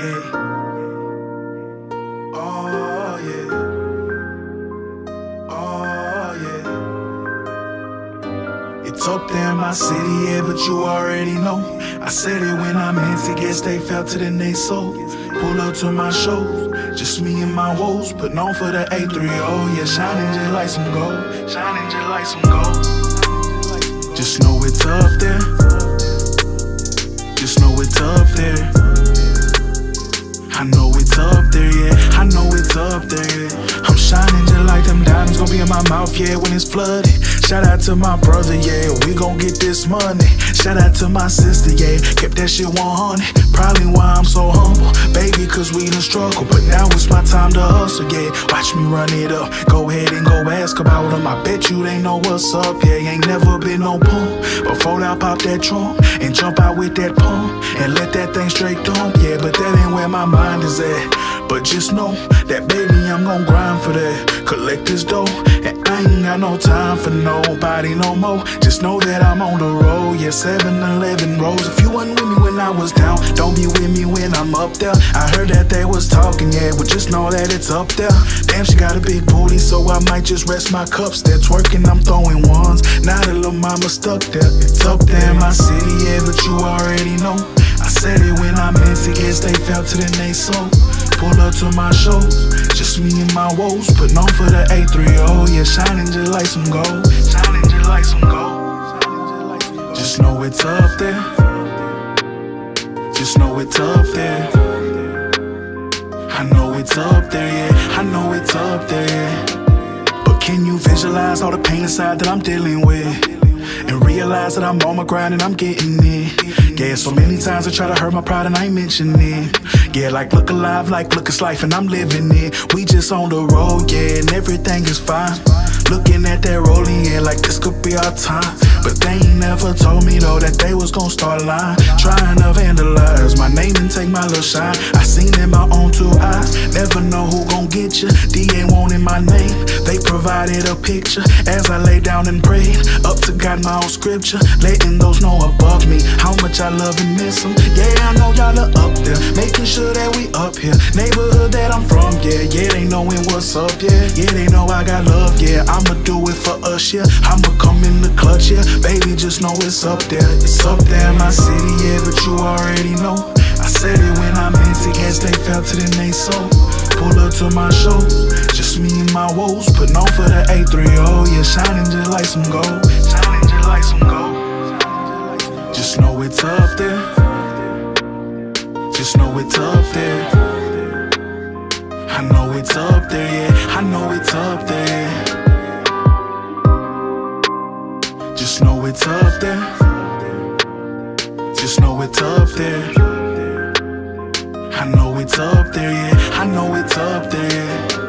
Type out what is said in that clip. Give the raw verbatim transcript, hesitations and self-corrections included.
yeah. Oh, yeah. Oh, yeah. It's up there in my city, yeah, but you already know. I said it when I meant to, guess they fell to the next soul. Pull up to my shows, just me and my woes. Putting on for the A three O, yeah, shining just like some gold. Shining just like some gold. Just know it's up there. Just know it's up there. I know it's up there, yeah. I know it's up there, yeah. I'm shining just like them diamonds gon' be in my mouth, yeah, when it's flooded. Shout out to my brother, yeah, we gon' get this money. Shout out to my sister, yeah, kept that shit one hundred. Probably why I'm so humble, baby, cause we done struggle. But now it's my time to hustle, yeah. Watch me run it up, go ahead and go ask about them. I bet you they know what's up, yeah. Ain't never been no pump before I pop that trunk and jump out with that pump and let that thing straight dump, yeah. But that ain't where my mind is at. But just know that, baby, I'm gon' grind for that. Collect this dough, and I ain't got no time for nobody no more. Just know that I'm on the road, yeah, seven eleven roads. If you wasn't with me when I was down, don't be with me when I'm up there. I heard that they was talking, yeah, but just know that it's up there. Damn, she got a big booty, so I might just rest my cups there. Twerking, I'm throwing ones, now the little mama stuck there. It's up there in my city, yeah, but you already know. I said it when I meant to, guess they fell to the next soul. Pull up to my shows, just me and my woes. Putting on for the A three O, yeah, shining just like some gold. Shining just like some gold. Just know it's up there. Just know it's up there. I know it's up there, yeah. I know it's up there, yeah. But can you visualize all the pain inside that I'm dealing with? And realize that I'm on my grind and I'm getting it. Yeah, so many times I try to hurt my pride and I ain't mention it. Yeah, like look alive, like look it's life and I'm living it. We just on the road, yeah, and everything is fine. Looking at that rolling, yeah, like this could be our time. But they ain't never told me though that they was gon' start lying. Trying to vandalize my name and take my little shine. I seen in my own two eyes, never know who gon' get you. D ain't wanting my name, they provided a picture. As I lay down and prayed, up to God my own scripture, letting those know above me how much I love and miss them. Yeah, I know y'all are up there, making sure that we up here. Neighborhood that I'm from, yeah, yeah, they knowing what's up, yeah. Yeah, they know I got love, yeah, I'ma do it for us, yeah. I'ma come in the clutch, yeah. Baby, just know it's up there. It's up there in my city, yeah, but you already know. I said it when I meant to, guess they fell to the next soul. Pull up to my shows, just me and my woes. Putting on for the A three O, yeah, shining just like some gold. Shining just like some gold. Just know it's up there. Just know it's up there. I know it's up there, yeah. I know it's up there, yeah. Just know it's up there. Just know it's up there. I know it's up there, yeah. I know it's up there, yeah.